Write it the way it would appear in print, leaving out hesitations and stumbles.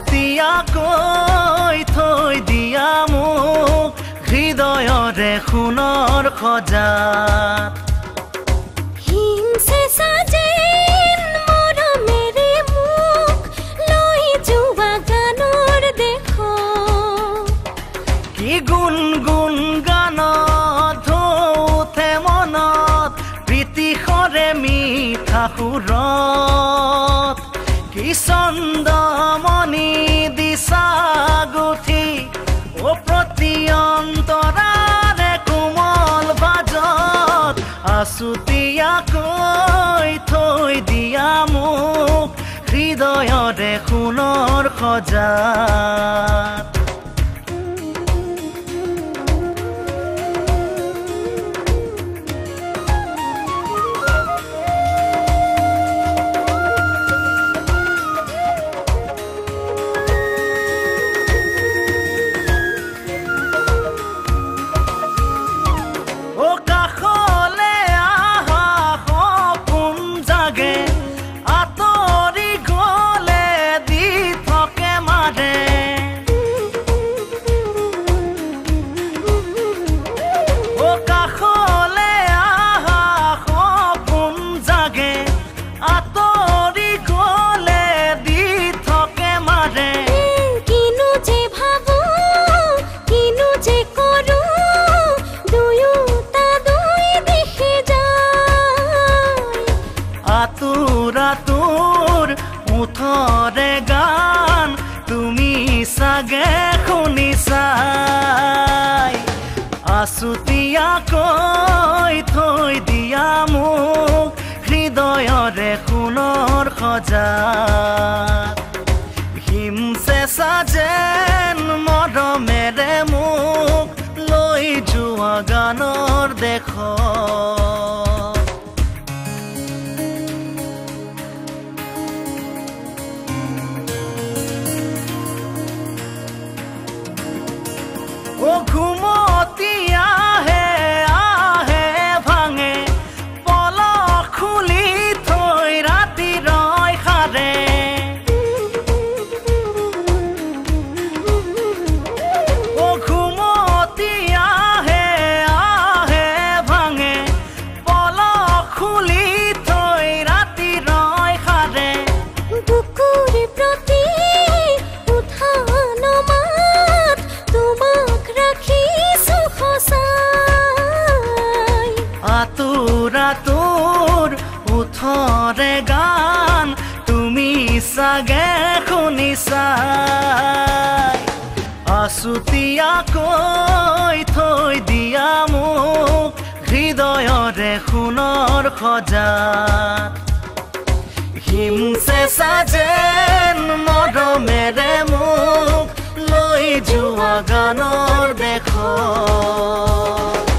আছুতীয়াকৈ থৈ দিয়া মোক হৃদয়ৰে সোণৰ সজাত হিমছে সাজেন মৰমেৰে মোক লৈ যোৱা গানৰ দেশ কি গুণ গুণ গানত ধৌথে মনত প্ৰীতিশৰে মিঠা সুৰত কি চন্দমণি দিছা গুঠি ও প্ৰতি অন্তৰাৰে কোমল বাজত আছুতীয়াকৈ থৈ দিয়া মোক হৃদয়ৰে সোণৰ সজাত আতুৰ মুঠৰে গান তুমি চাগে শুনিছাই আছুতীয়াকৈ থৈ দিয়া মোক হৃদয়ৰে সোণৰ সজাত হিমছে সাজেন মৰমেৰে মোক লৈ যোৱা গানৰ দেশত ও ঘুমতি আহে আহে ভাঙে পলক খুলি থৈ ৰাতি ৰয় সাৰে ও ঘুমতি আহে আহে ভাঙে পলক খুলি থৈ ৰাতি ৰয় সাৰে বুকুৰ প্ৰতি উঠা নমাত তোমাক ৰাখিছো সঁচাই আতুৰ আতুৰ উঠৰে গান তুমি চাগে শুনিছাই আছুতীয়াকৈ থৈ দিয়া মোক হৃদয়ৰে সোণৰ সজাত হিমছে সাজেন মৰমেৰে মোক লৈ যোৱা গানৰ দেশত